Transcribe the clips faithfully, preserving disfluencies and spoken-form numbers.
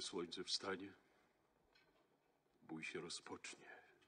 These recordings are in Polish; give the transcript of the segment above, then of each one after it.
słońce wstanie, bój się rozpocznie.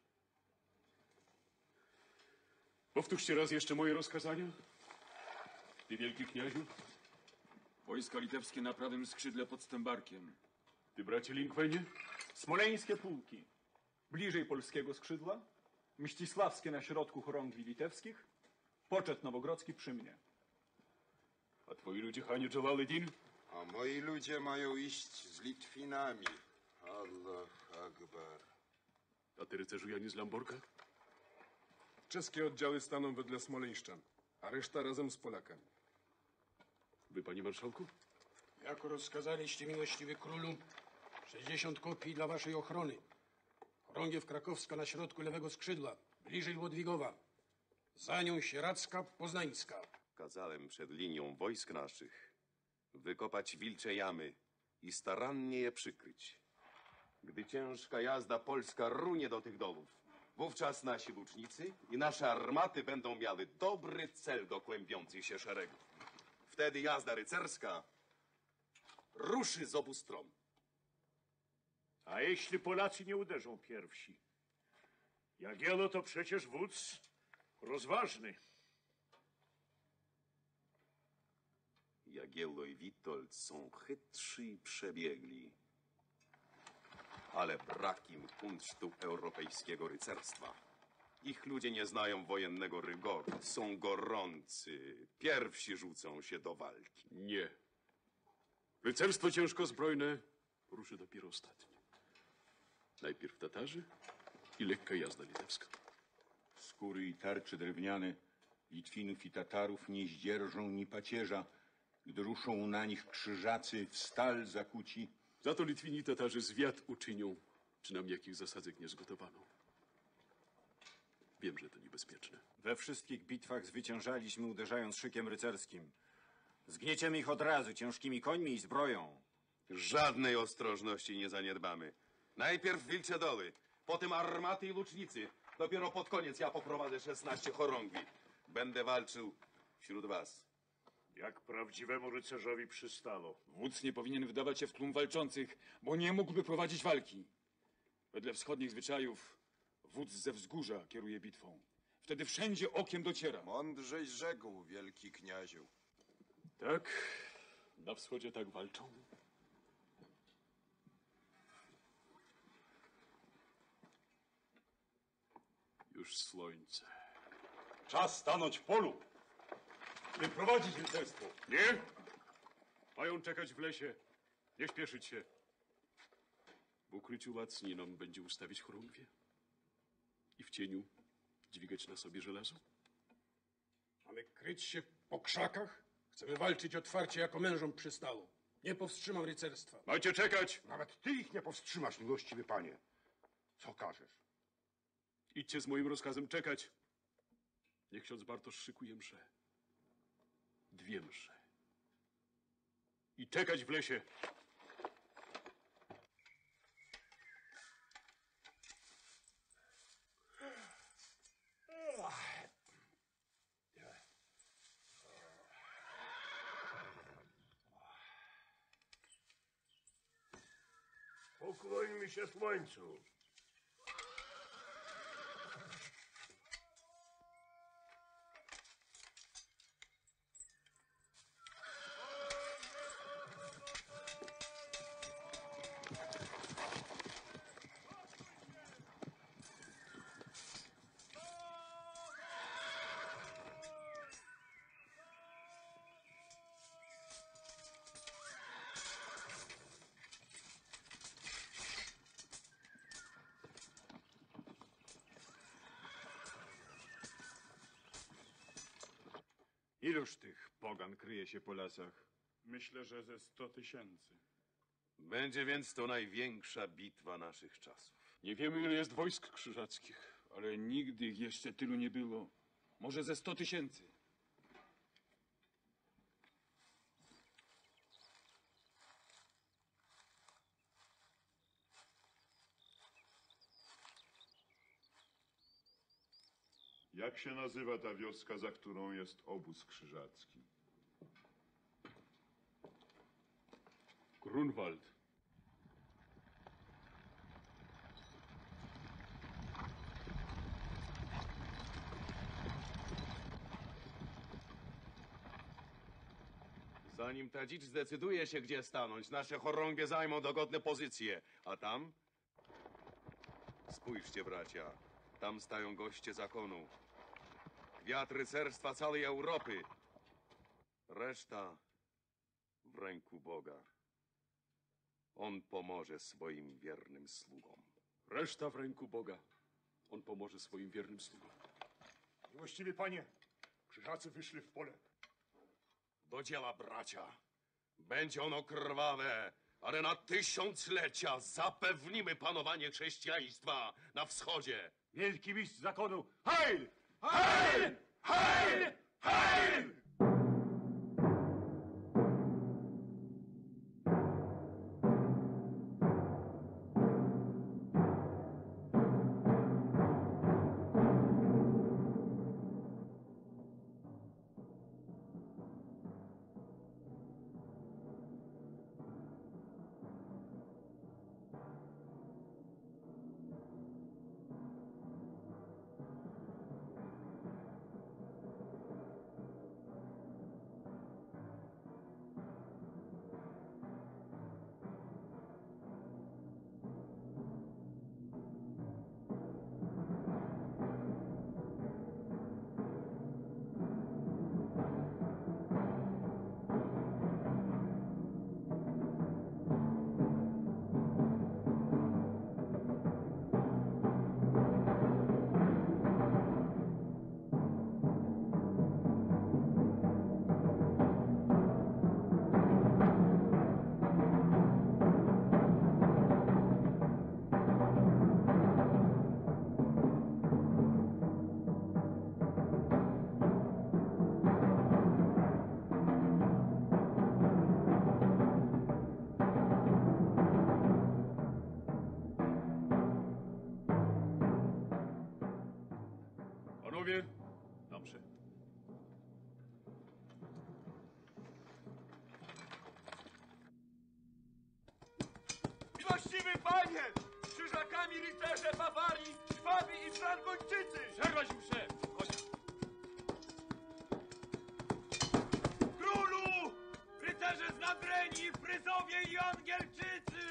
Powtórzcie raz jeszcze moje rozkazania. Ty, wielki kniaziu. Wojska litewskie na prawym skrzydle pod Stębarkiem. Ty, bracie Linkwenie. Smoleńskie pułki bliżej polskiego skrzydła, Mścisławskie na środku chorągwi litewskich, poczet nowogrodzki przy mnie. A twoi ludzie, Hanie Jowaledin? A moi ludzie mają iść z Litwinami. Allah Akbar. A ty, rycerzu Janie z Malborka? Czeskie oddziały staną wedle Smoleńszczan, a reszta razem z Polakami. Wy, panie marszałku? Jako rozkazaliście, miłościwy królu, sześćdziesiąt kopii dla waszej ochrony. Chorągiew krakowska na środku lewego skrzydła, bliżej Łodwigowa. Za nią sieradzka, poznańska. Kazałem przed linią wojsk naszych wykopać wilcze jamy i starannie je przykryć. Gdy ciężka jazda polska runie do tych dolów, wówczas nasi łucznicy i nasze armaty będą miały dobry cel do kłębiących się szeregów. Wtedy jazda rycerska ruszy z obu stron. A jeśli Polacy nie uderzą pierwsi? Jagiełło to przecież wódz rozważny. Jagiełło i Witold są chytrzy i przebiegli, ale brak im kunsztu europejskiego rycerstwa. Ich ludzie nie znają wojennego rygoru, są gorący, pierwsi rzucą się do walki. Nie. Rycerstwo ciężkozbrojne ruszy dopiero ostatnie. Najpierw Tatarzy i lekka jazda litewska. Skóry i tarcze drewniane Litwinów i Tatarów nie zdzierżą ni pacierza, gdy ruszą na nich krzyżacy w stal zakuci. Za to Litwini i Tatarzy zwiat uczynią, czy nam jakich zasadzek nie zgotowano. Wiem, że to niebezpieczne. We wszystkich bitwach zwyciężaliśmy, uderzając szykiem rycerskim. Zgnieciemy ich od razu ciężkimi końmi i zbroją. Żadnej ostrożności nie zaniedbamy. Najpierw wilcze doły, potem armaty i łucznicy. Dopiero pod koniec ja poprowadzę szesnaście chorągwi. Będę walczył wśród was. Jak prawdziwemu rycerzowi przystało. Wódz nie powinien wydawać się w tłum walczących, bo nie mógłby prowadzić walki. Wedle wschodnich zwyczajów wódz ze wzgórza kieruje bitwą. Wtedy wszędzie okiem dociera. Mądrześ rzekł, wielki kniaziu. Tak, na wschodzie tak walczą. Już słońce. Czas stanąć w polu. Nie prowadzić rycerstwo. Nie? Mają czekać w lesie. Nie śpieszyć się. W ukryciu łacnie nam będzie ustawić chorągwie. I w cieniu dźwigać na sobie żelazo. Mamy kryć się po krzakach? Chcemy walczyć otwarcie, jako mężom przystało. Nie powstrzymam rycerstwa. Macie czekać! Nawet ty ich nie powstrzymasz, miłościwy panie. Co każesz? Idźcie z moim rozkazem czekać. Niech ksiądz Bartosz szykuje msze. Dwie msze. I czekać w lesie. Pokłońmy się słońcu. Iluż tych pogan kryje się po lasach? Myślę, że ze sto tysięcy. Będzie więc to największa bitwa naszych czasów. Nie wiemy, ile jest wojsk krzyżackich. Ale nigdy ich jeszcze tylu nie było. Może ze sto tysięcy. Jak się nazywa ta wioska, za którą jest obóz krzyżacki? Grunwald. Zanim ta dzicz zdecyduje się, gdzie stanąć, nasze chorągie zajmą dogodne pozycje. A tam? Spójrzcie, bracia. Tam stają goście zakonu. Kwiat rycerstwa całej Europy. Reszta w ręku Boga. On pomoże swoim wiernym sługom. Reszta w ręku Boga. On pomoże swoim wiernym sługom. Miłościwy panie, krzyżacy wyszli w pole. Do dzieła, bracia. Będzie ono krwawe, ale na tysiąclecia zapewnimy panowanie chrześcijaństwa na wschodzie. Wielki mistrz zakonu, hejl! Hejl! Hejl! Hejl! Panowie, dobrze. Miłościwy panie! Z krzyżakami rycerze Bawarii, Szwabii i Frankończycy! Przerwać muszę! Chodź. Królu! Rycerze z Nadrenii, Fryzowie i Angielczycy!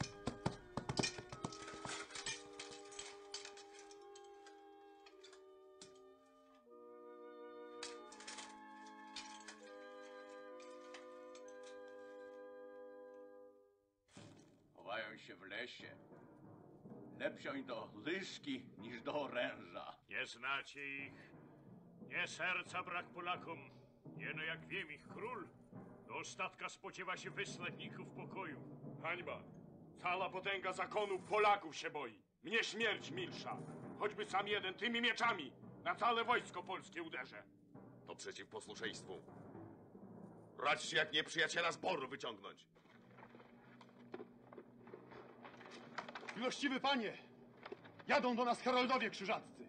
Chowają się w lesie. Lepszą do lyżki niż do oręża. Nie znacie ich. Nie serca brak Polakom. Jeno jak wiem ich król, do ostatka spodziewa się wysłanników pokoju. Hańba! Cała potęga zakonu Polaków się boi. Mnie śmierć milsza. Choćby sam jeden tymi mieczami na całe wojsko polskie uderzę. To przeciw posłuszeństwu. Radźcie jak nieprzyjaciela z boru wyciągnąć. Miłościwy panie! Jadą do nas heroldowie krzyżaccy.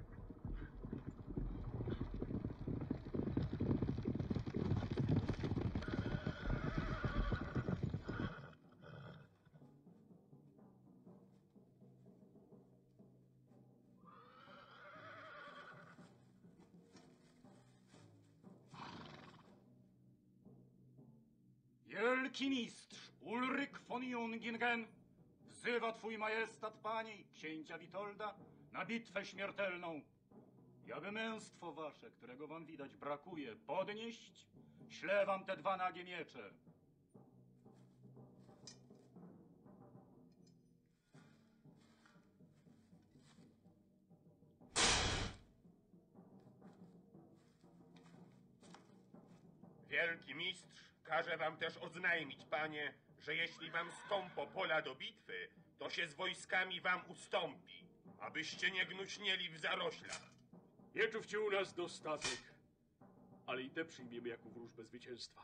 Wielki mistrz Ulrich von Jungingen wzywa twój majestat, panie i księcia Witolda na bitwę śmiertelną. I aby męstwo wasze, którego wam widać brakuje, podnieść, ślę wam te dwa nagie miecze. Wielki mistrz każe wam też oznajmić, panie, że jeśli wam skąpo pola do bitwy, to się z wojskami wam ustąpi, abyście nie gnuśnieli w zaroślach. Mieczów ci u nas dostatek, ale i te przyjmiemy jako wróżbę zwycięstwa.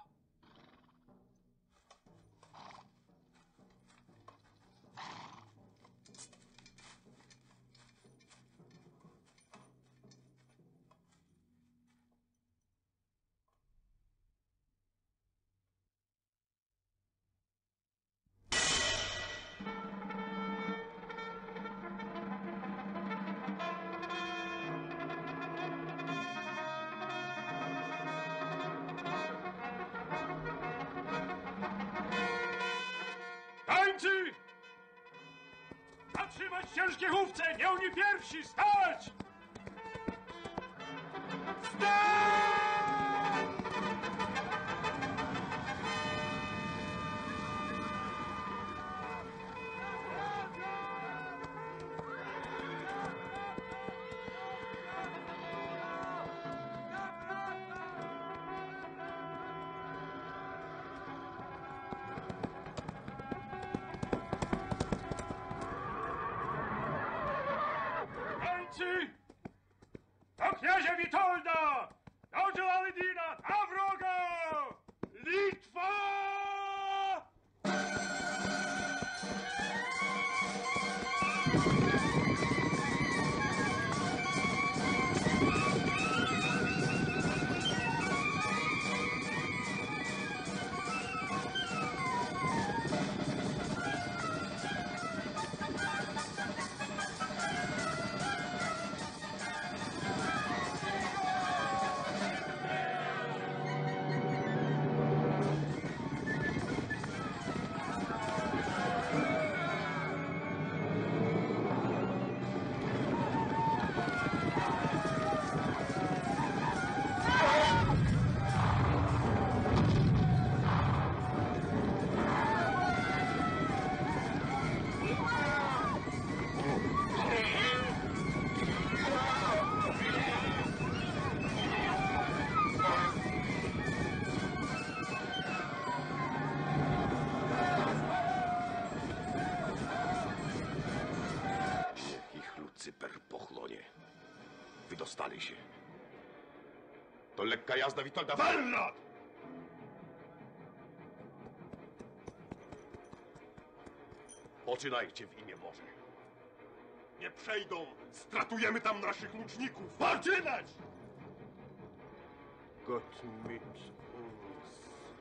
Trzymać ciężkie chówce! Nie oni pierwsi! Stać! Do kniazia Witolda! Do Jogaila! Na wroga! Litwa! Wydostali się. To lekka jazda Witolda. Walnat! Poczynajcie w imię Boże. Nie przejdą! Stratujemy tam naszych łuczników! Poczynać! Gott mit uns.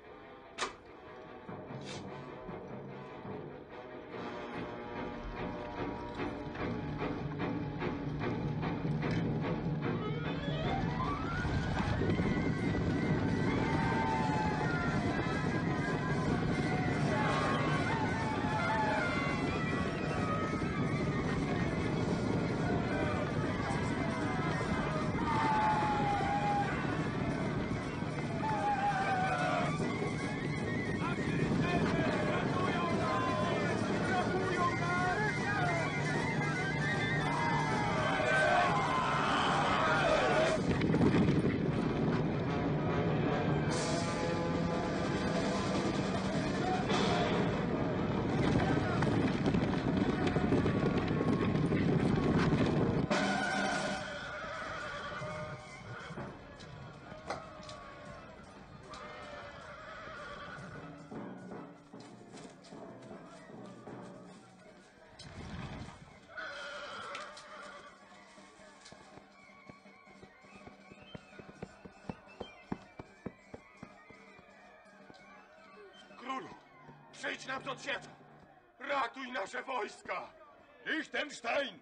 Królu, przyjdź nam z odsieczą! Ratuj nasze wojska! Liechtenstein!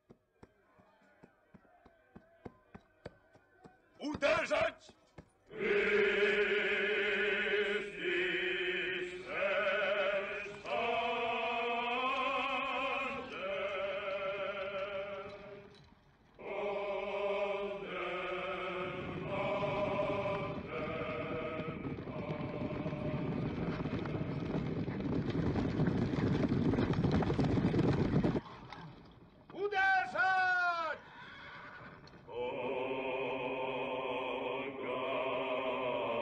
Uderzać! Uderzać!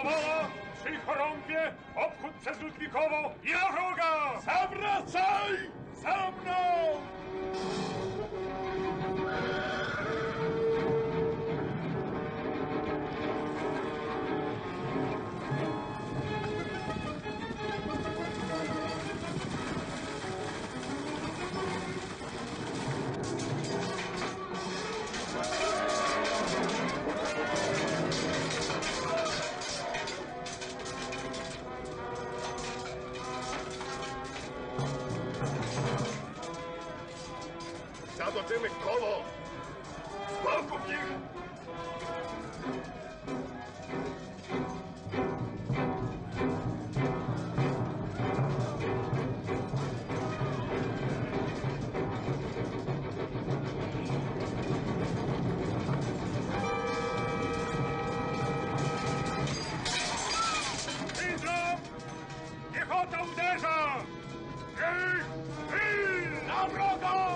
Powala, trzy chorągwie, obchód przez Ludwikowo i na wroga! Zawracaj! Za mną! Zatoczymy koło! Z boku nich! Widzą! Piechota uderza! Ej! Ej! Na wroga!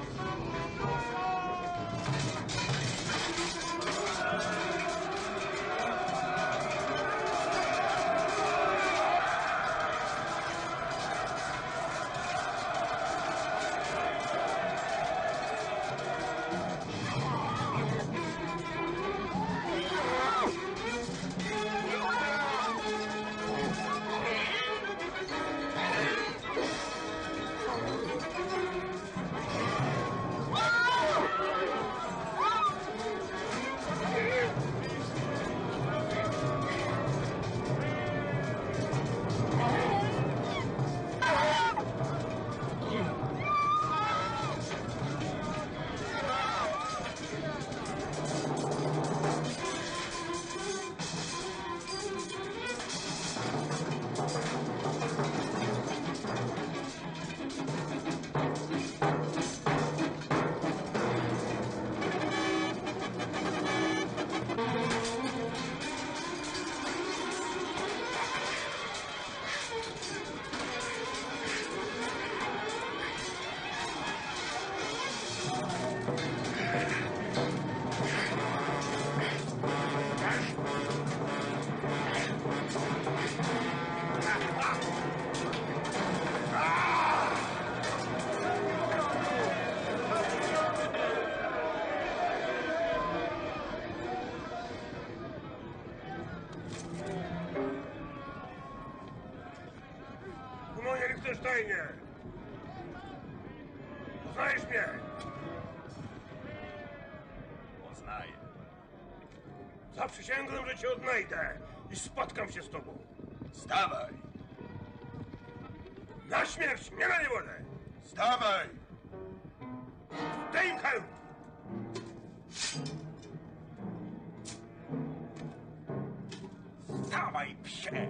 Panie Lichtensteinie! Poznajesz mnie? Poznaję. Zaprzysięgłem, że cię odnajdę i spotkam się z tobą. Stawaj! Na śmierć, nie na niewolę! Stawaj! Daj im hełm! Stawaj, psie!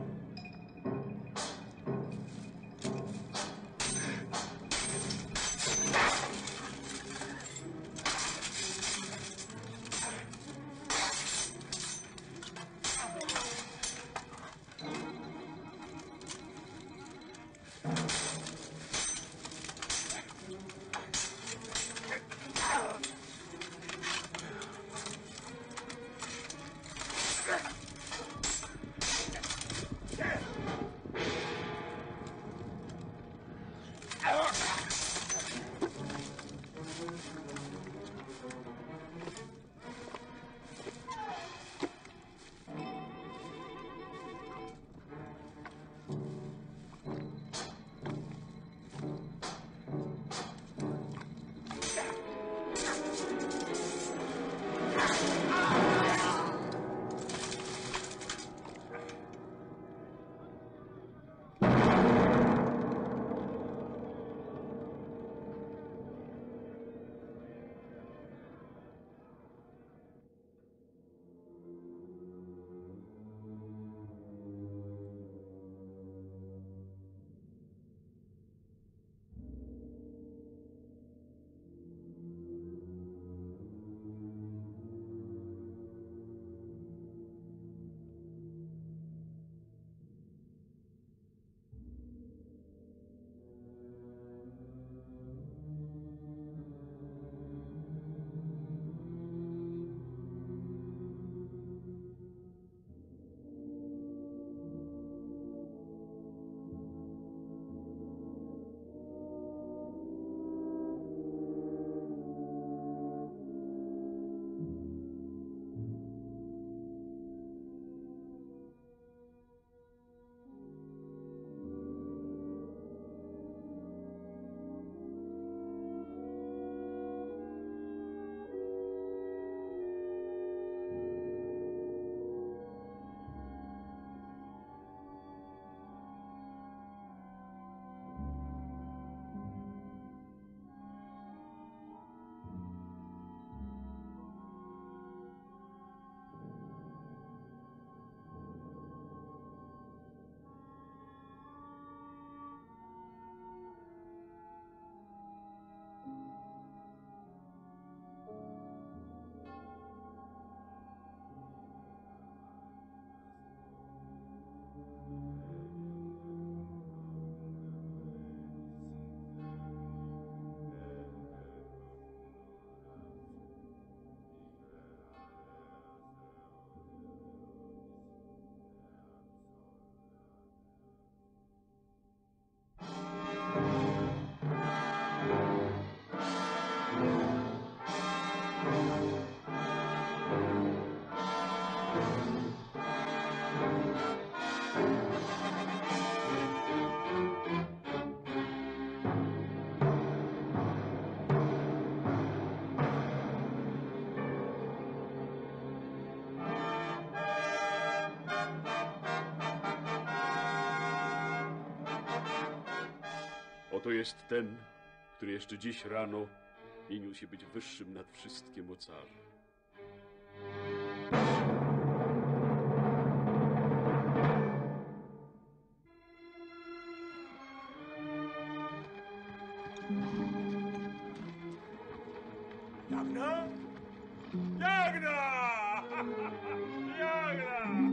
Oto jest ten, który jeszcze dziś rano mienił się być wyższym nad wszystkie mocarze. Jagna? Jagna! Jagna!